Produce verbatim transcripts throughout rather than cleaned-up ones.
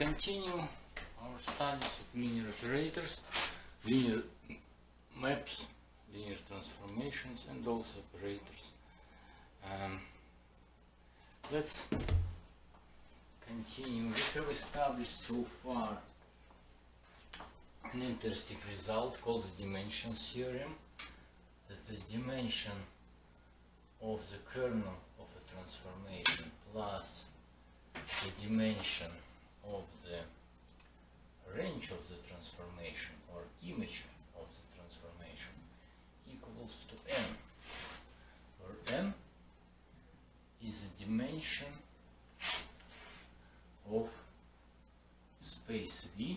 continue our studies of linear operators, linear maps, linear transformations, and also operators. Um, let's continue. We have established so far an interesting result called the dimension theorem, that the dimension of the kernel of a transformation plus the dimension of the range of the transformation or image of the transformation equals to n, where n is a dimension of space V,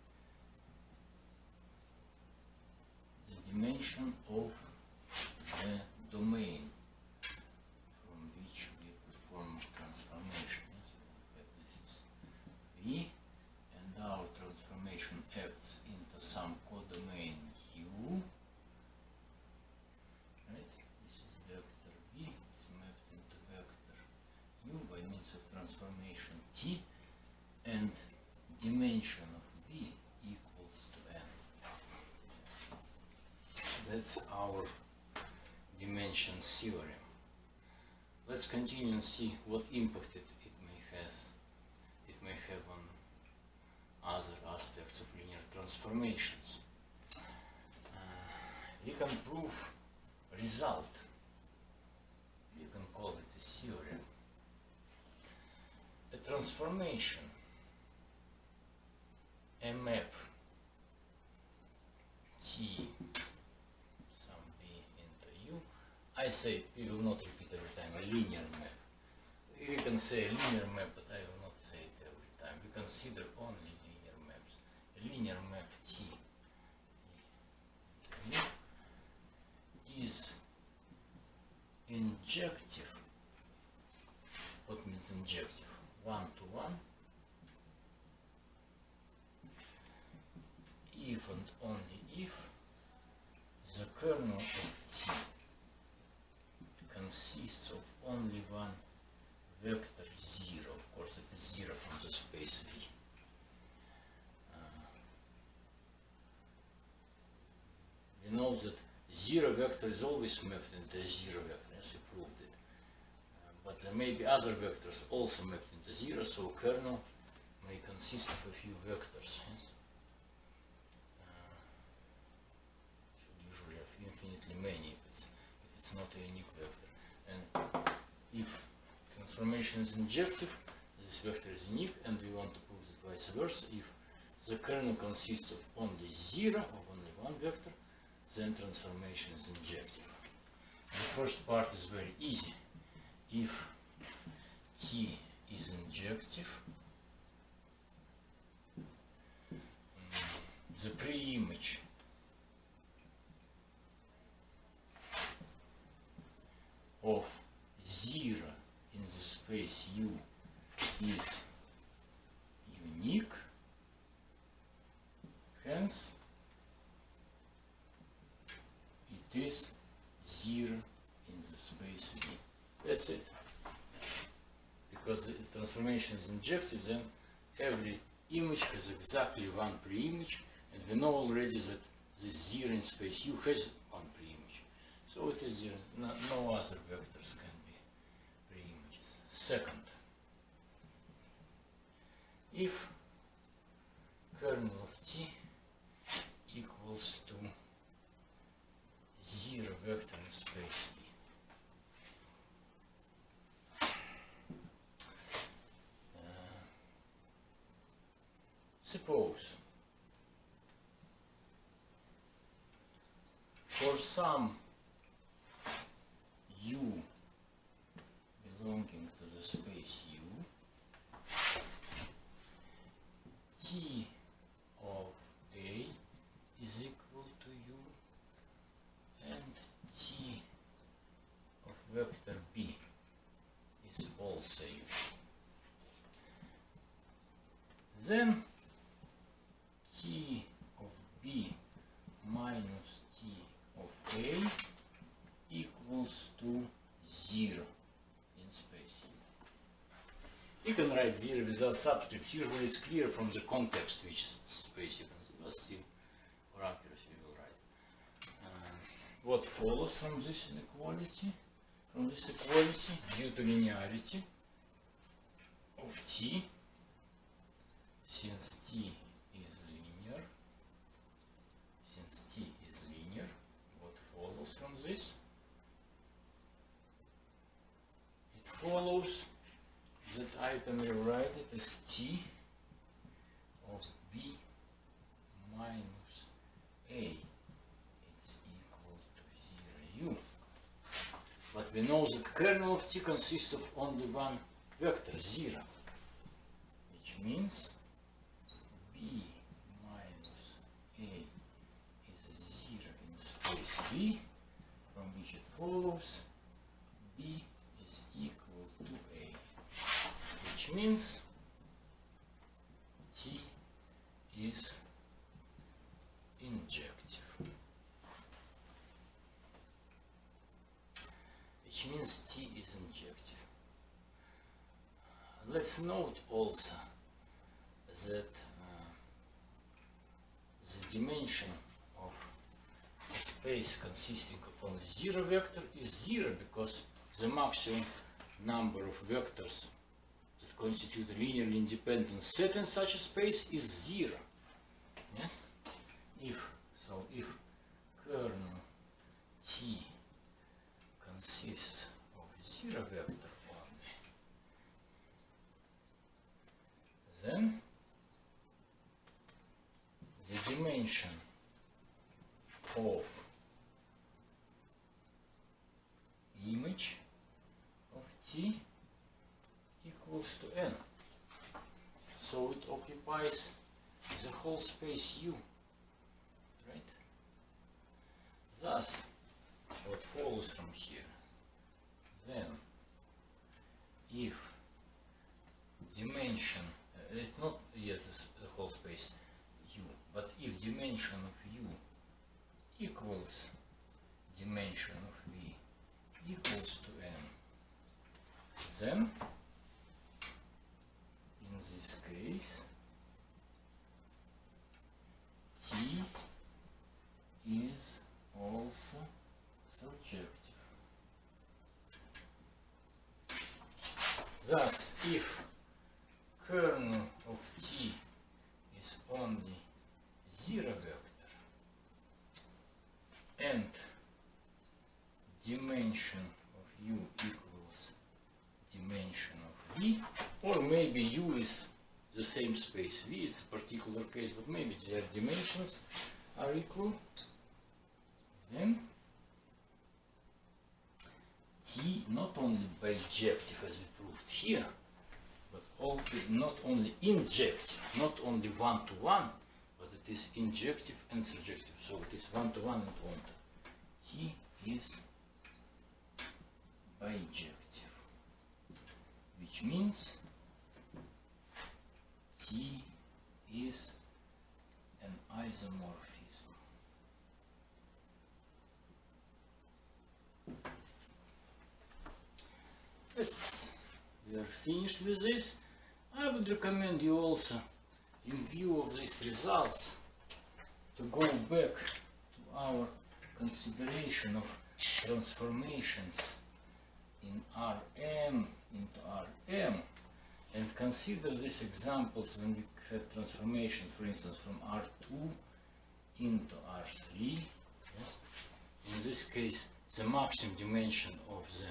the dimension of the domain from which we perform transformation. Yes, this is V, and our transformation acts into some codomain U. Right? This is vector V, it's mapped into vector U by means of transformation T, and dimension of V equals to n. That's our dimension theorem. Let's continue and see what impact it, it may have. It may have on other aspects of linear transformations. Uh, we can prove a result. We can call it a theorem. A transformation, a map T, some V into U. I say, we will not repeat every time, a linear map. You can say a linear map, but I will not say it every time. We consider only linear maps. A linear map T is injective. What means injective? One to one, if and only if the kernel of T consists of only one vector zero. Of course, it is zero from the space V. Uh, we know that zero vector is always mapped into a zero vector, as we proved it. Uh, but there may be other vectors also mapped into zero, so kernel may consist of a few vectors. Yes? Uh, should usually have infinitely many if it's, if it's not a unique vector. And if transformation is injective, this vector is unique, and we want to prove that vice versa. If the kernel consists of only zero, of only one vector, then transformation is injective. The first part is very easy. If T is injective, the pre-image of zero in the space U is unique, hence it is zero in the space V. That's it. Because the transformation is injective, then every image has exactly one pre-image, and we know already that this zero in space U has one pre-image. So it is zero. No, no other vectors can be pre-images. Second, if kernel of T equals to zero vector in space V, suppose for some U belonging to the space U, T of A is equal to U and T of vector B is also U. Then T of B minus T of A equals to zero in space U. You can write zero without subscripts. Usually it's clear from the context which space you consider, but still for accuracy we will write. Uh, what follows from this inequality? From this equality, due to linearity of t, since t is linear, since t is linear, what follows from this? It follows that I can rewrite it as t of b minus a. It's equal to zero u. But we know that kernel of t consists of only one vector, zero, which means b minus a is zero in space b, from which it follows b is equal to a, which means t is injective. Which means t is injective. Let's note also that uh, the dimension of a space consisting of only zero vector is zero, because the maximum number of vectors that constitute a linearly independent set in such a space is zero. Yes? If so, if kernel t consists of zero vector only, then the dimension of image of t equals to n. So it occupies the whole space U, right? Thus, what follows from here, then if dimension, uh, it's not yet this, the whole space U, but if dimension of U equals dimension of V equals to n, then in this case t is also surjective. Thus, if kernel of t is only zero vector and dimension of u equals dimension of v, or maybe u is the same space v, it's a particular case, but maybe their dimensions are equal, then t not only bijective as we proved here, but also not only injective, not only one to one, but it is injective and surjective. So it is one to one and one to. T is bijective, which means T is an isomorphism. Let's, we are finished with this. I would recommend you also, in view of these results, to go back to our consideration of transformations in R M into R M, and consider these examples when we had transformations, for instance, from R two into R three. Yes? In this case, the maximum dimension of the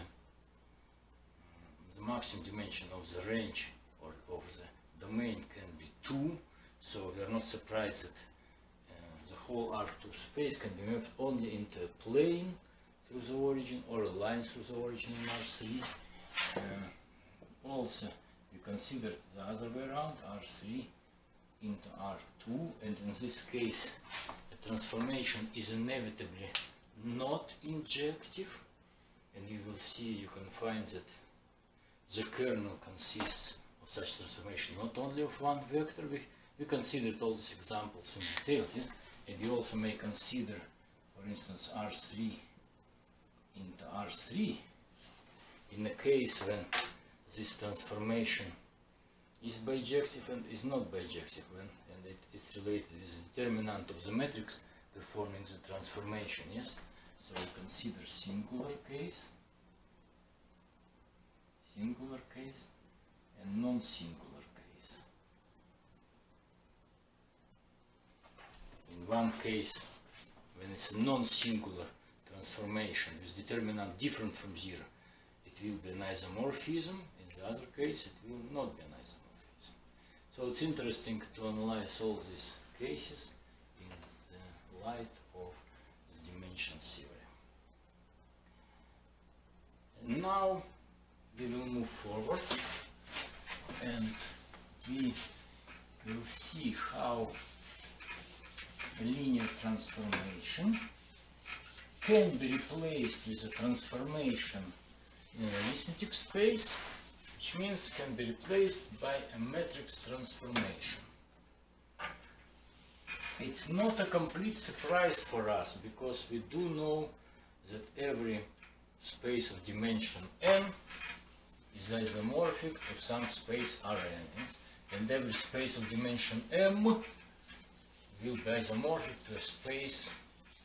the maximum dimension of the range or of the domain can be two, so we are not surprised that uh, the whole R two space can be mapped only into a plane through the origin or a line through the origin in R three. Uh, also, we considered the other way around, R three into R two, and in this case the transformation is inevitably not injective, and you will see, you can find that the kernel consists of such transformation not only of one vector. We, we considered all these examples in detail, yes? And you also may consider, for instance, R three into R three in a case when this transformation is bijective and is not bijective, when, and it is related with the determinant of the matrix performing the transformation, yes? So we consider singular case, singular case, and non-singular case. In one case, when it's a non-singular transformation with determinant different from zero, it will be an isomorphism. In the other case, it will not be an isomorphism. So it's interesting to analyze all these cases in the light of the dimension theory. And now we will move forward and we will see how a linear transformation can be replaced with a transformation in an arithmetic space, which means can be replaced by a matrix transformation. It's not a complete surprise for us, because we do know that every space of dimension n is isomorphic to some space Rn, yes? And every space of dimension m will be isomorphic to a space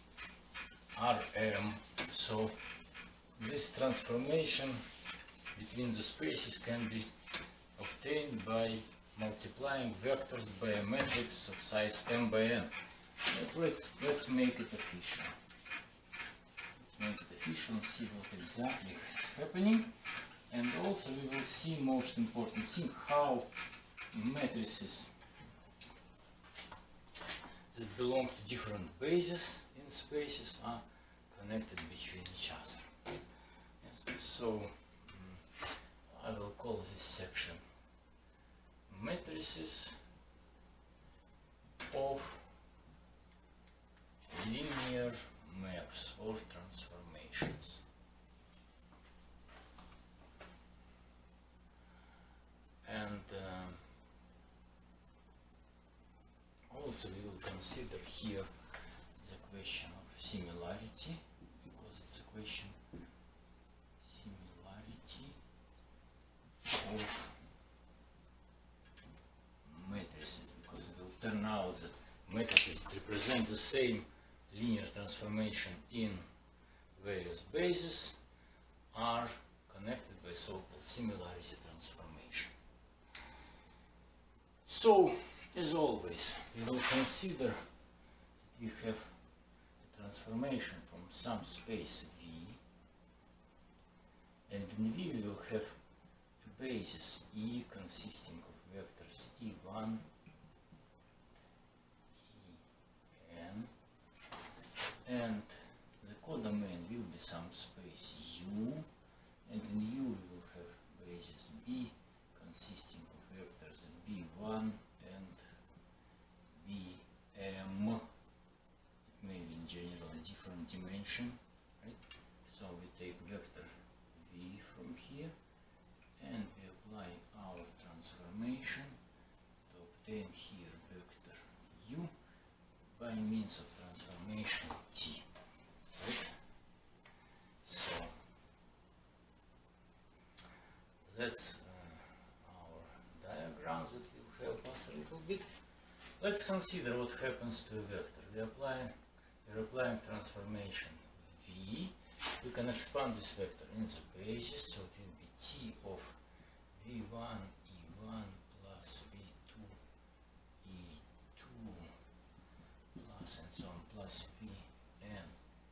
Rm. So this transformation between the spaces can be obtained by multiplying vectors by a matrix of size m by n. But let's let's make it official. Let's make it official and see what exactly is happening. And also we will see most important thing, how matrices that belong to different bases in spaces are connected between each other. Yes, so um, I will call this section matrices of linear maps or transformations. And um, also we will consider here the question of similarity, because it's a question similarity of matrices, because it will turn out that matrices represent the same linear transformation in various bases are connected by so-called similarity transformation. So, as always, we will consider that we have a transformation from some space V, and in V we will have a basis E consisting of vectors E one, En, and the codomain will be some space U, and in U we will have basis B consisting of vectors B one and Bm. It may be in general a different dimension, right? So we take vector V from here and we apply our transformation to obtain here vector U by means of transformation T. Right? So that's uh, our diagram that will help us a little bit. Let's consider what happens to a vector. We apply we're applying transformation V. We can expand this vector in the basis, so it will be T of V one E one plus V two E two plus and so on plus Vn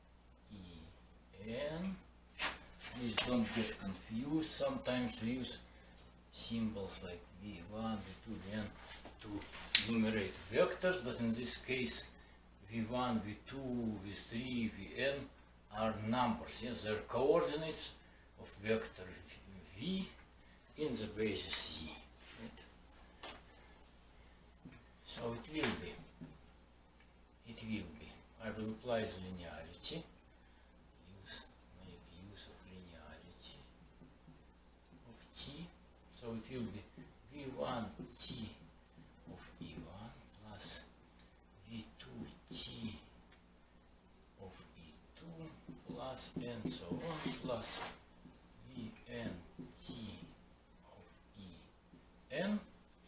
E n. Please don't get confused. Sometimes we use symbols like V one, V two, Vn to enumerate vectors, but in this case V one, V two, V three, Vn are numbers. Yes, they're coordinates of vector V in the basis E. Right? So it will be, it will be, I will apply the linearity, use, make use of linearity of T, so it will be V one T of E one plus V two T of E two plus and so on plus Vn T of E n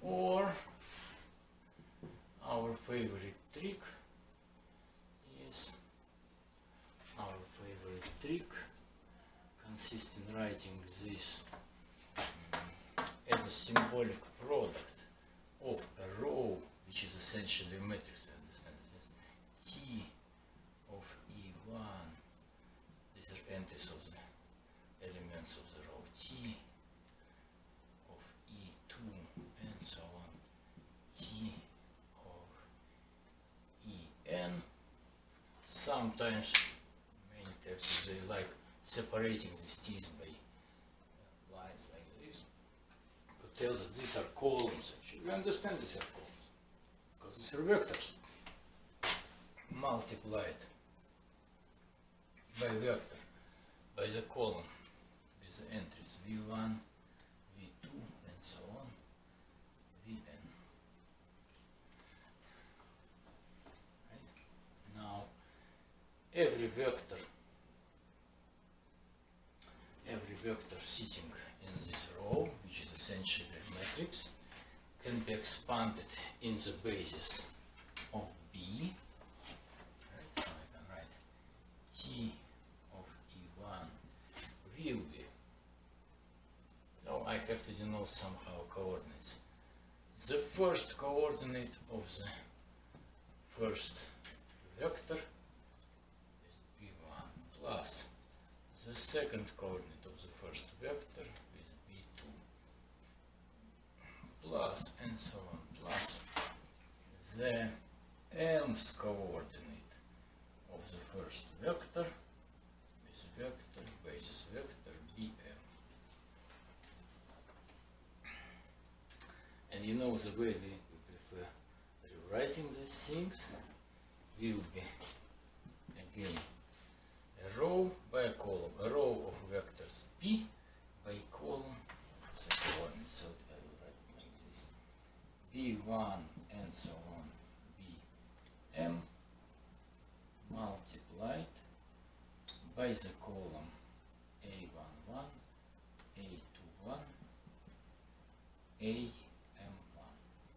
Or our favorite trick is our favorite trick consists in writing this um, as a symbolic product of a row, which is essentially a matrix. You understand this? T of E one. These are entries of the elements of the row T of E two, and so on. T of E n. Sometimes many texts they like separating these t's by uh, lines like this to tell that these are columns. Actually, we understand these are columns because these are vectors multiplied by vector by the column with the entries v one, v two, and so on, vn. Right? Now, every vector, every vector sitting in this row, which is essentially a matrix, can be expanded in the basis of B. Right? So I can write T of E one will be. So I have to denote somehow coordinates. The first coordinate of the first vector is B one plus the second coordinate of the first vector is B two plus and so on plus the mth coordinate of the first vector is vector basis vector B M. And you know the way we, we prefer rewriting these things will be again a row by a column, a row of vectors P by a column of the coordinates. So I will write it like this: B one and so on, B M multiplied by the column A one one, A two one, A M one.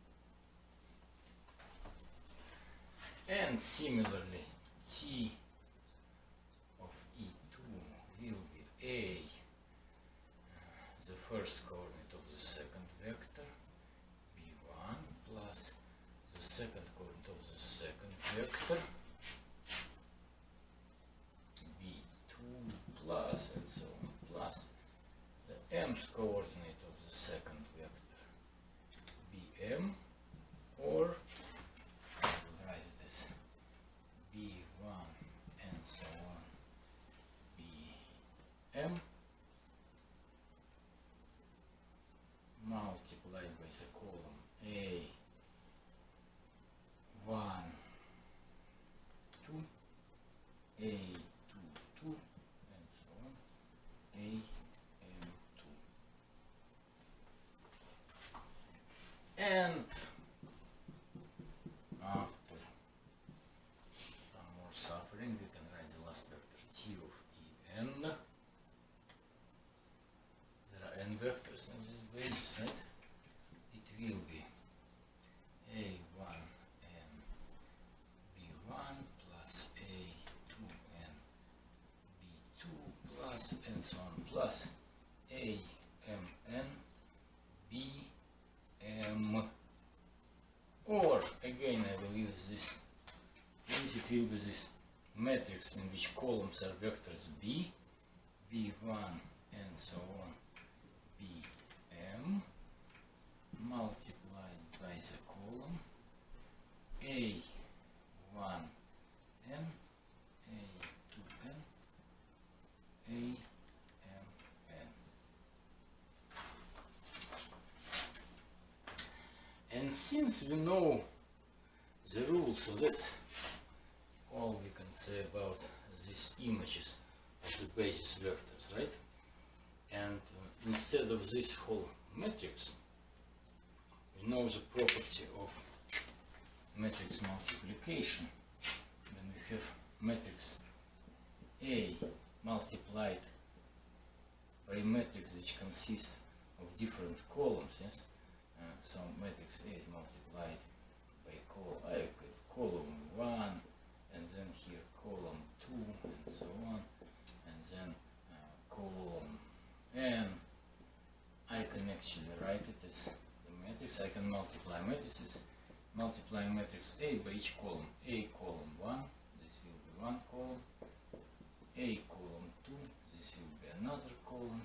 And similarly, T of E two will be A, the first coordinate of the second vector, B one, plus the second coordinate of the second vector, B two, plus, and so on, plus the mth coordinate of the second vector, B M, or I will write it as B one and so on, B M multiplied by the column A one, two, A two, two, and so on, A M two. And after some more suffering, we can write the last vector T of E n. There are n vectors in this basis, right? It will be A one n B one plus A two n B two plus and so on plus A M n B M, or again I will use this, it will be this matrix in which columns are vectors B, B one and so on, B M multiplied by the column A one n, A two n, A M n. And since we know the rules, so that's all we can say about these images of the basis vectors, right? And uh, instead of this whole matrix, we know the property of matrix multiplication. When we have matrix A multiplied by a matrix which consists of different columns, yes, Uh, so matrix A is multiplied by col I column one, and then here column two, and so on, and then uh, column n. I can actually write it as the matrix. I can multiply matrices, multiply matrix A by each column. A column one, this will be one column. A column two, this will be another column.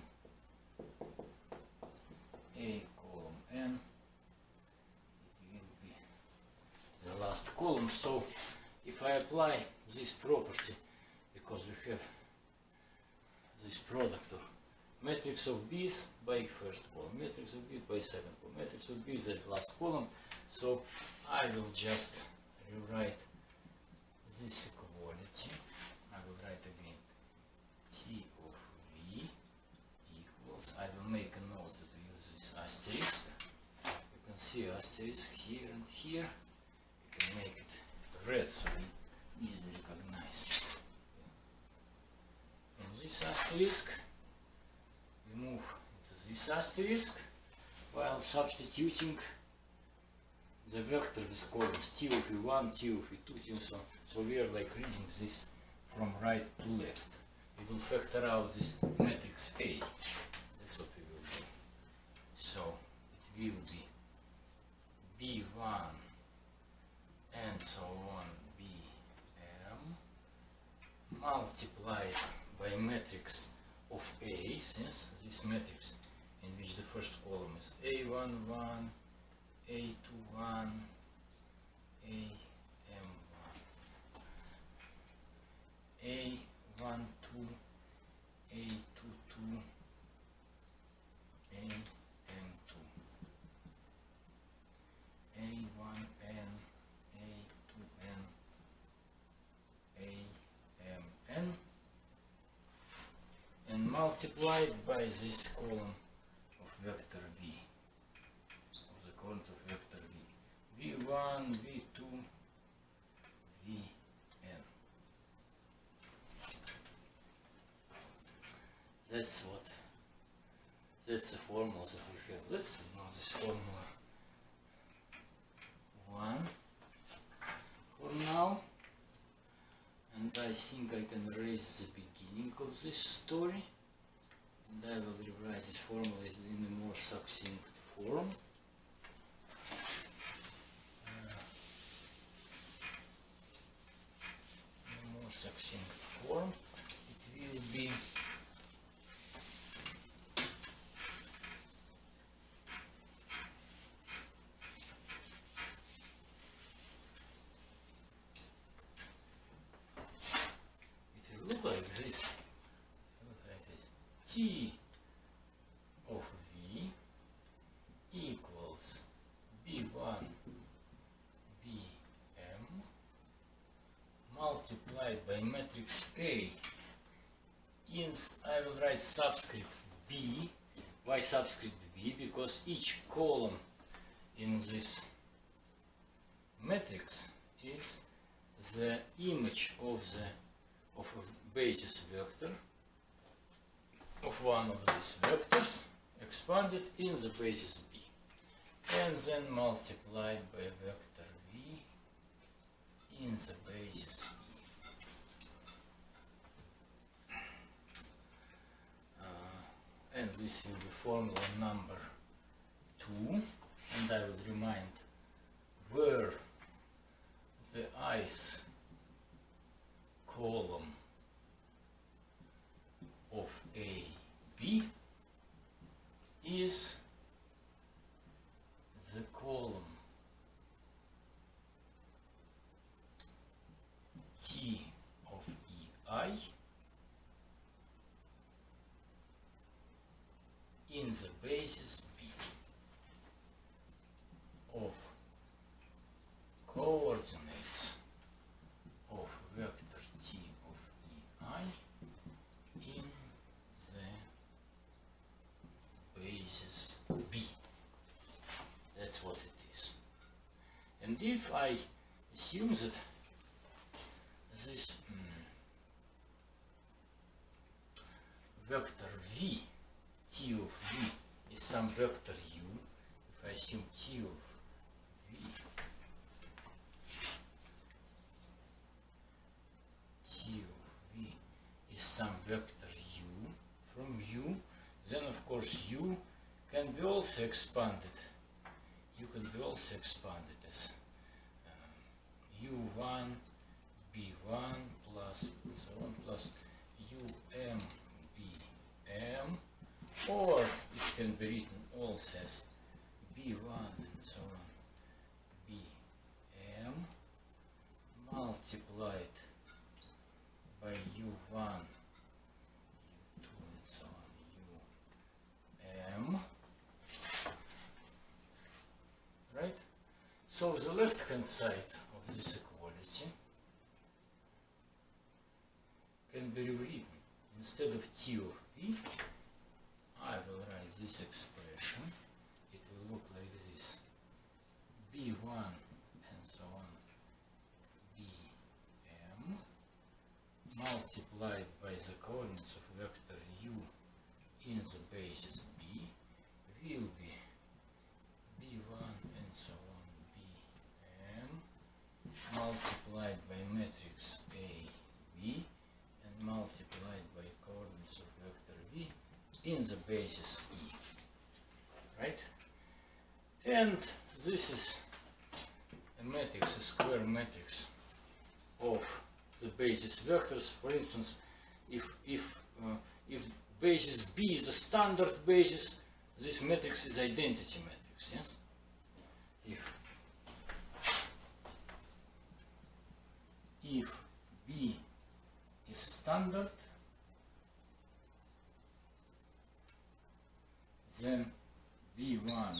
A column n, it will be the last column. So if I apply this property, because we have this product of matrix of B's by first column, matrix of B by second column, matrix of B is the last column, so I will just rewrite this equality. I will write again T of V equals, I will make a note that we use this asterisk. You can see asterisk here and here. You can make it red so we easily recognize. And this asterisk, we move into this asterisk while substituting the vector with columns T of V one, T of V two, T and so on. So we are like reading this from right to left. We will factor out this matrix A. That's what we will do. So it will be B one and so on, B M multiplied by matrix of A, since this matrix in which the first column is A one one, A two one, A M one, A one two, A two two, A M two, A one N, A two N, A M N, and multiplied by this column of vector V, of the columns of vector V, V one, V two, V N. That's what, that's the formula that we have. Let's know this formula one for now, and I think I can erase the beginning of this story, and I will rewrite this formula in a more succinct form. Uh, in a more succinct form, it will be T of V equals B one B M multiplied by matrix A in, I will write subscript B. Why subscript B? Because each column in this matrix is the image of the of a basis vector of one of these vectors expanded in the basis B, and then multiplied by vector V in the basis E. Uh, and this will be formula number two, and I will remind where the ith column of A, B is the column T of E I in the basis B of coordinates of vector T of E I in the basis B. That's what it is. And if I assume that this mm, vector V, T of V, is some vector U, if if I assume T of V, T of V is some vector U from U, then of course U can be also expanded. U can be also expanded as um, U one, B one plus and so on plus U M B M, or it can be written also as B one and so on B M multiplied by U one, U two and so on U M, right? So the left hand side of this equality can be rewritten. Instead of T of V, I will write this expression. It will look like this: B one and so on B M multiplied by the coordinates of vector U in the basis B will be B one and so on B M multiplied by matrix A B and multiplied by coordinates of vector V in the basis E, right? And this is a matrix, a square matrix of the basis vectors. For instance, if if uh, if basis B is a standard basis, this matrix is identity matrix. Yes. If if B is standard, then B one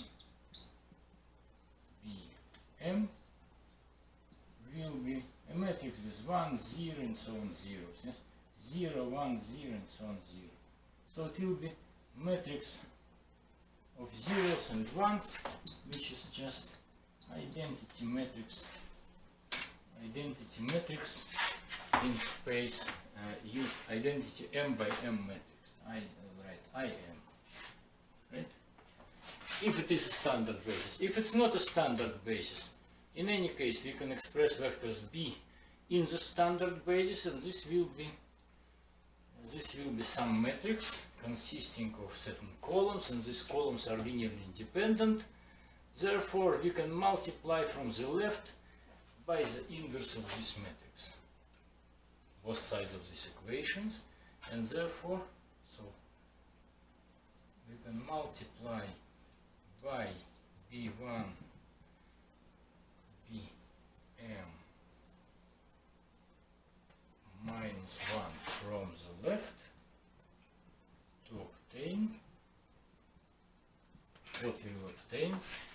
B M will be a matrix with one, zero and so on zeros. Yes? zero, one, zero and so on zero. So it will be matrix of zeros and ones, which is just identity matrix, identity matrix in space uh, U, identity M by M matrix. I will write I M, right? If it is a standard basis. If it's not a standard basis, in any case we can express vectors B in the standard basis, and this will be this will be some matrix consisting of certain columns, and these columns are linearly independent. Therefore we can multiply from the left by the inverse of this matrix, both sides of these equations, and therefore so we can multiply by B one B M minus one from the left to obtain what we will obtain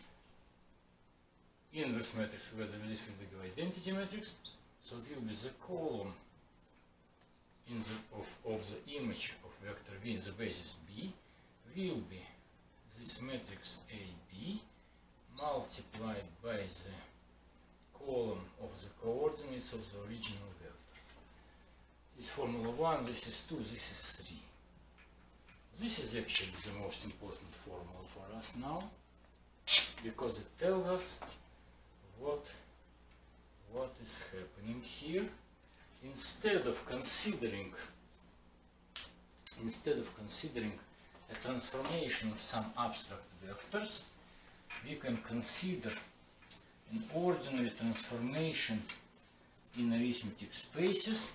inverse matrix, whether this will be the identity matrix. So it will be the column in the of, of the image of vector V in the basis B will be this matrix A B multiplied by the column of the coordinates of the original vector. This formula one, this is two, this is three. This is actually the most important formula for us now, because it tells us what what is happening here. Instead of considering instead of considering a transformation of some abstract vectors, we can consider an ordinary transformation in arithmetic spaces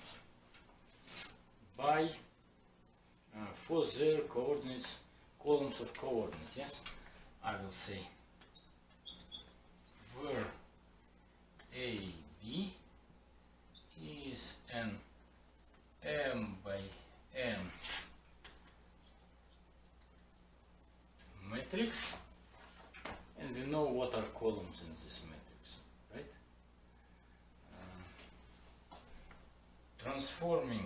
by uh, for their coordinates, columns of coordinates. Yes, I will say where A B is an M by N matrix, and we know what are columns in this matrix, right? Uh, transforming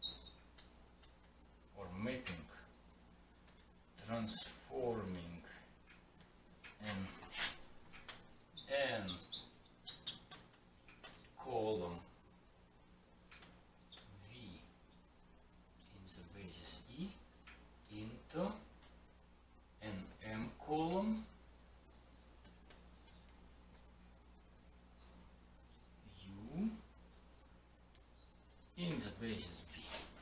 or mapping, transforming an N column V in the basis E into an M column basis B.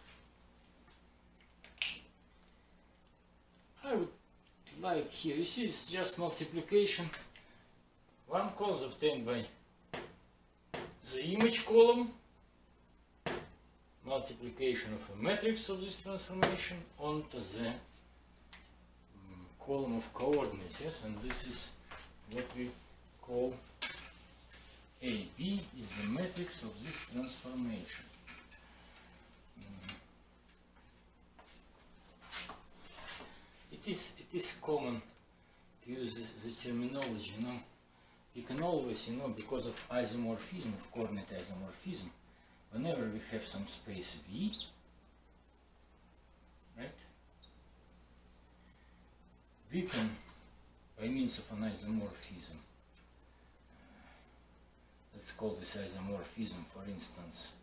I would like here, you see it's just multiplication. One column is obtained by the image column, multiplication of a matrix of this transformation onto the um, column of coordinates, yes, and this is what we call A B is the matrix of this transformation. Mm. It is it is common to use this, this terminology, you know. You can always, you know, because of isomorphism, of coordinate isomorphism, whenever we have some space V, right, we can, by means of an isomorphism, uh, let's call this isomorphism, for instance,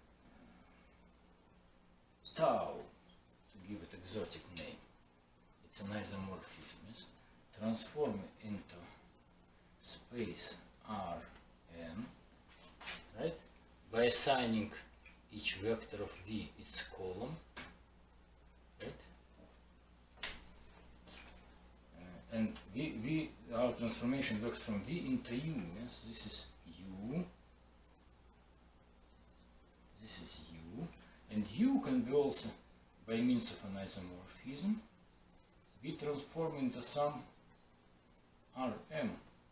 uh, tau, to give it exotic name. It's an isomorphism, yes? Transform it into space R n, right, by assigning each vector of V its column, right, uh, and V, V, our transformation works from V into U, yes, this is U, this is U, and U can be also, by means of an isomorphism, be transformed into some R M,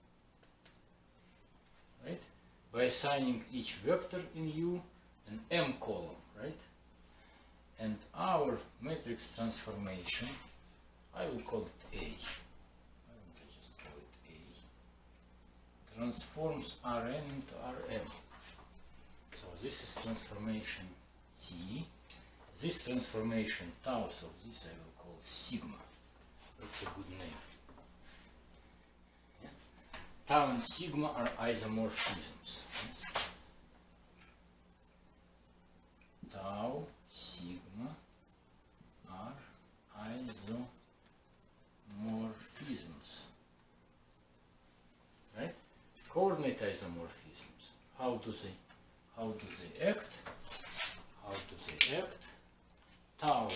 right, by assigning each vector in U an M column, right, and our matrix transformation, I will call it A, why don't I just call it A, transforms R N into R M. So this is transformation T, this transformation tau, so this I will call sigma. That's a good name. Yeah. Tau and sigma are isomorphisms. Yes. Tau, sigma are isomorphisms. Right? Coordinate isomorphisms. How do they how do they act? How do they act? Tau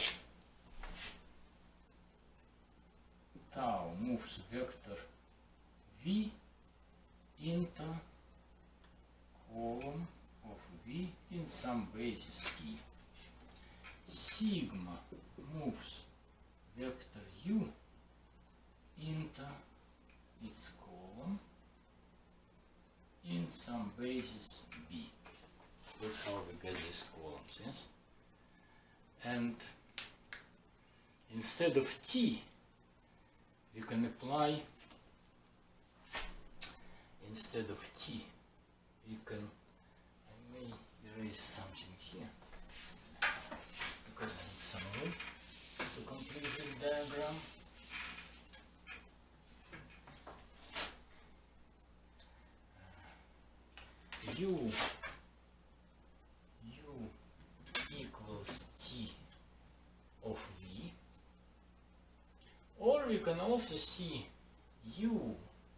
Tau moves vector V into column of V in some basis E. Sigma moves vector U into its column in some basis B. That's how we get these columns, yes? And instead of T, you can apply, instead of T, you can, I may erase something here, because I need some room to complete this diagram. U, U equals T of V. Or you can also see U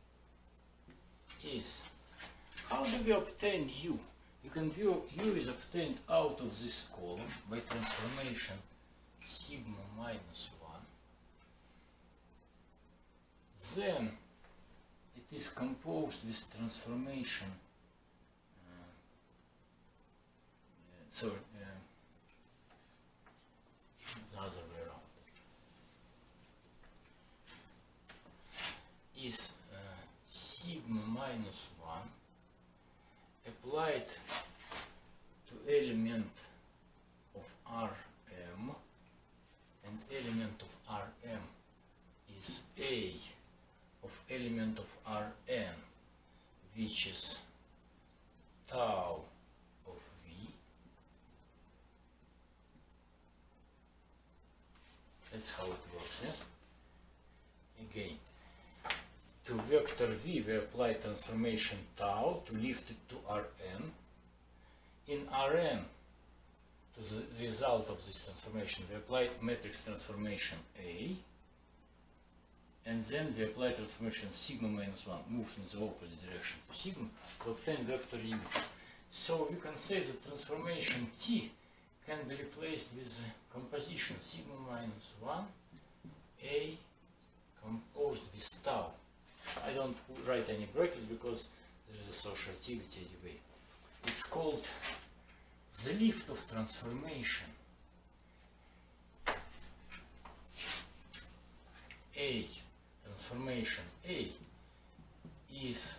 is, how do we obtain U? You can view U is obtained out of this column by transformation sigma minus one. Then it is composed with transformation, uh, sorry, uh, the other way around. Is uh, sigma minus one applied to element of R M, and element of R M is A of element of R N, which is tau of V. That's how it works, yes? Again, to vector V we apply transformation tau to lift it to R N. In R N, to the result of this transformation, we apply matrix transformation A, and then we apply transformation sigma minus one, moved in the opposite direction to sigma, to obtain vector U. So you can say that transformation T can be replaced with a composition sigma minus one A composed with tau. I don't write any brackets because there is associativity anyway. It's called the lift of transformation. A transformation A is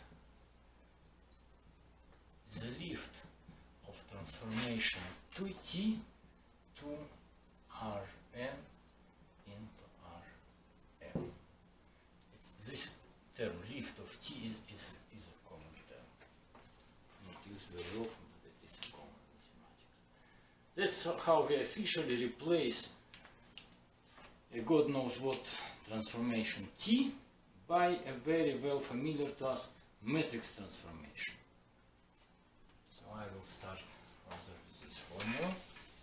the lift of transformation to T to Rn into Rm. It's this term, lift of T, is, is, is a common term. Not used very often, but it is common in mathematics. That's how we officially replace a God knows what transformation T by a very well familiar to us matrix transformation. So I will start further with this formula.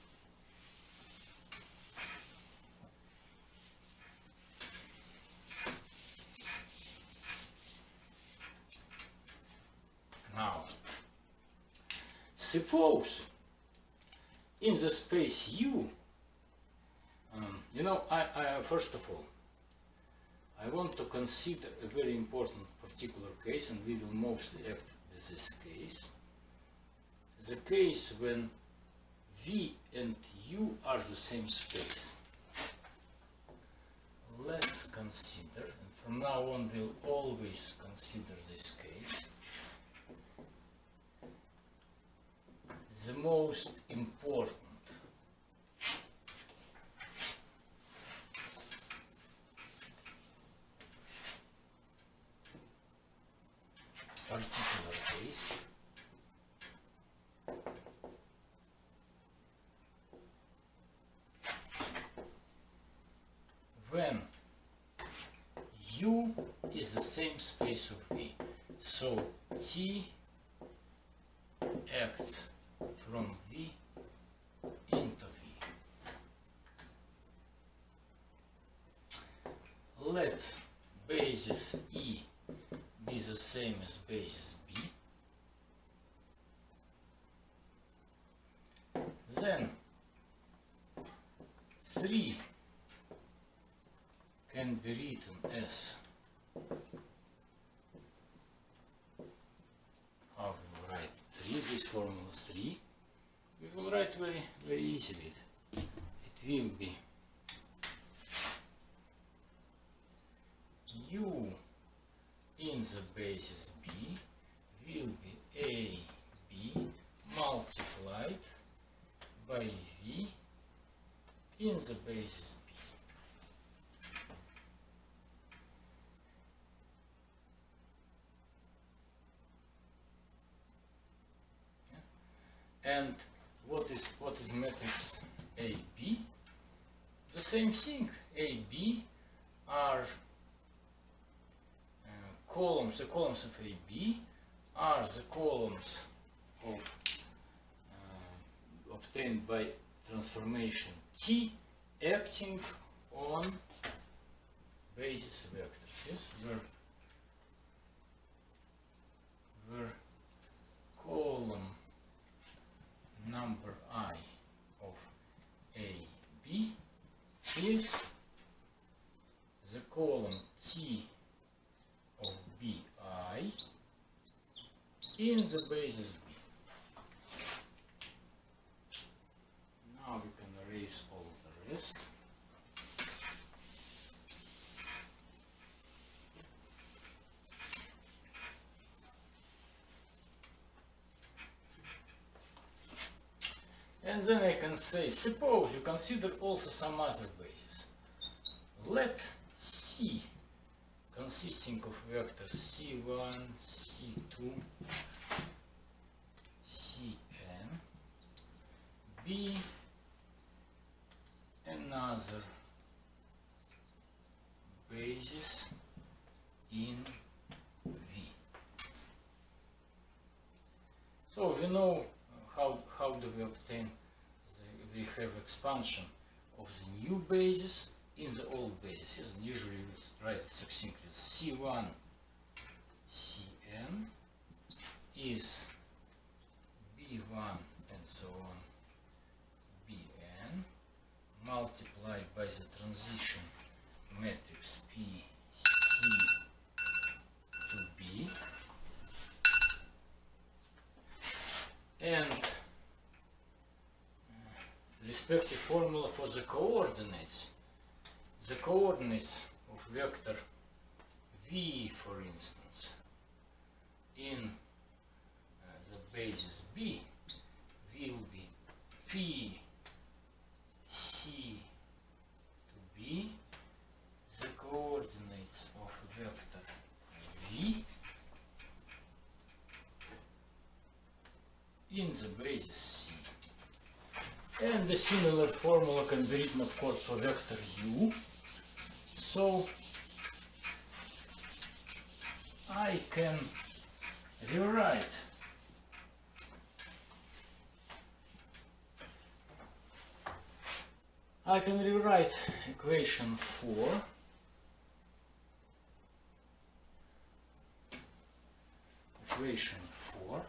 Now, suppose in the space U, um, you know, I, I first of all, I want to consider a very important particular case, and we will mostly act with this case. The case when V and U are the same space. Let's consider, and from now on we'll always consider this case, the most important particular case when U is the same space of V. So T acts from V into V. Let basis E be the same as basis B. Then three can be written as, how we will write three, this formula is three. We will write very, very easily. It will be U in the basis B will be A B multiplied by V in the basis B. Yeah. And what is what is matrix A B? The same thing. A B are columns, the columns of A B are the columns of uh, obtained by transformation T acting on basis vectors. Yes, where, where column number I of A B is the column T of B I in the basis B. Now we can erase all the rest. And then I can say, suppose you consider also some other basis. Let C consisting of vectors C one, C two, C n be another basis in V. So we know how, how do we obtain, the, we have expansion of the new basis in the old basis. And usually we write it succinctly. C one C n is B one and so on B multiplied by the transition matrix P, C to B, and respective formula for the coordinates. The coordinates of vector V, for instance, in uh, the basis B will be P, C to B. The coordinates of vector V in the basis C. And the similar formula can be written, of course, for vector U. So I can rewrite I can rewrite equation four equation four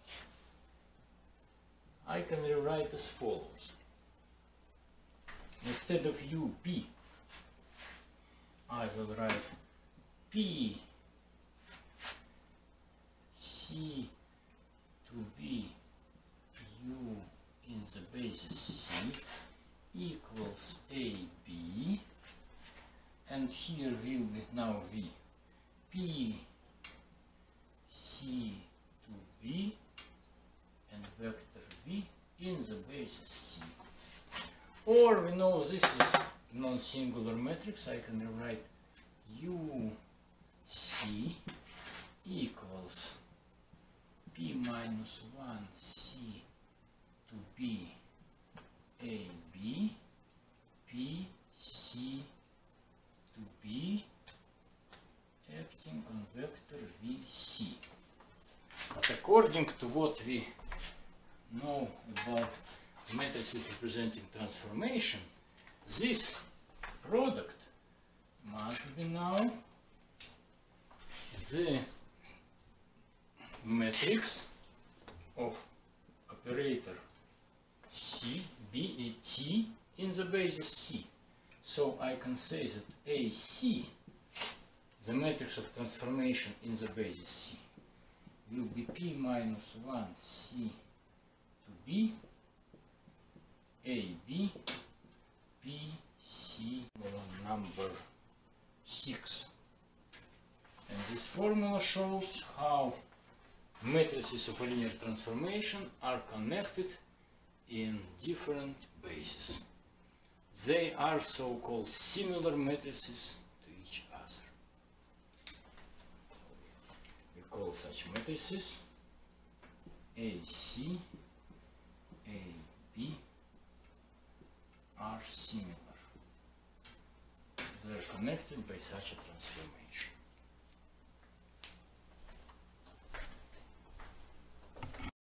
I can rewrite as follows. Instead of U, B, I will write P, C to B, U in the basis C equals A B, and here will be now V, P, C to B, and vector V in the basis C. Or we know this is non-singular matrix. I can rewrite U C equals P minus one C to B A B, P C to B acting on vector V C. But according to what we know about matrices representing transformation, this product must be now the matrix of operator C, B, A, T in the basis C. So I can say that A C, the matrix of transformation in the basis C, will be P minus one C to B, A, B, P, C, number six. And this formula shows how matrices of a linear transformation are connected in different bases. They are so-called similar matrices to each other. We call such matrices A C, A B are similar. They are connected by such a transformation.